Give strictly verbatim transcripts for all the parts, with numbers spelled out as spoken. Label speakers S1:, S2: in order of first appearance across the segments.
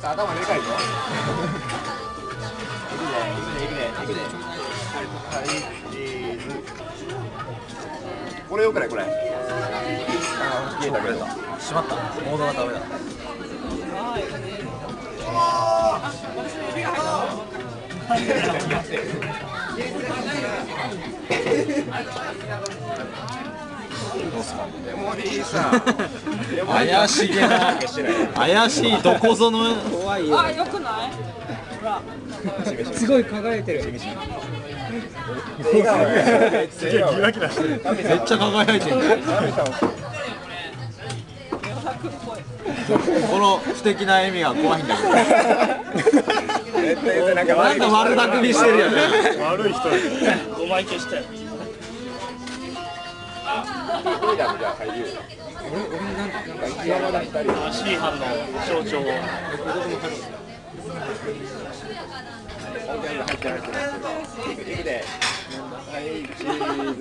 S1: 頭でかいぞ。いくで、いくで、いくで、いくで。はい、チーズ。これよくないこれ。ああ、消えた消えた。
S2: しまった。モードがダメだ。
S1: どうすか。レモンリーさん。
S2: 怪しげな。怪しいどこぞの。
S3: 怖いよ。
S4: あ、よくない？ほら。
S3: すごい輝いてる。
S1: めっち
S2: ゃ輝いてる。この不敵な笑みが怖いんだけど。なんか悪巧みしてるよね。
S5: 悪い人。
S6: ごまい消したよ。
S1: リーダーもじゃあ入るよ。
S3: 俺俺なんかなんか岩場だったり。
S6: シーハンの象徴を。
S1: 入ってる入ってる。いくで。はい、チーズ。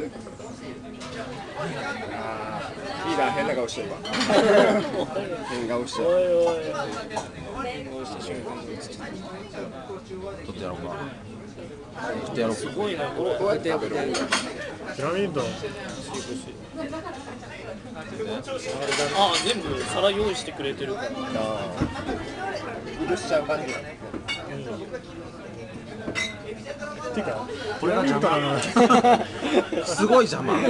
S1: ああ、リーダー変な顔してるわ。変顔してる。
S6: おいおい。
S2: 取ってやろうか。取ってやろうか。
S6: すごいな。
S1: どうやって食べる？
S5: ピラミッド。
S6: あ、全部皿用意してくれてるから。
S1: 許しちゃう感じだね。
S5: てか、
S2: これが邪魔。すごい邪魔。
S4: す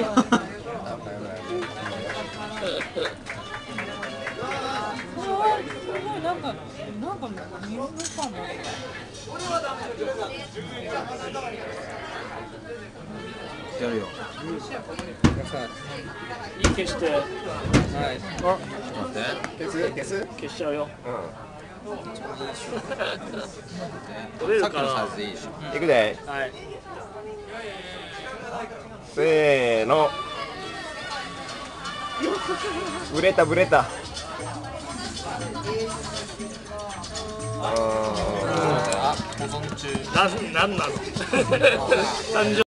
S4: ごいなんかなんか水かな。
S2: やるよ。
S6: いい消して。
S3: はい。
S2: ちょっと待って。
S1: 消す消す。
S6: 消しちゃうよ。
S1: うん。
S6: 取れるかな。
S2: さっきのサイズでいいでしょ。
S1: いくで。
S6: はい。
S1: せーの。ブレたブレた。
S2: あ、保存中。
S6: なんなんなの。誕生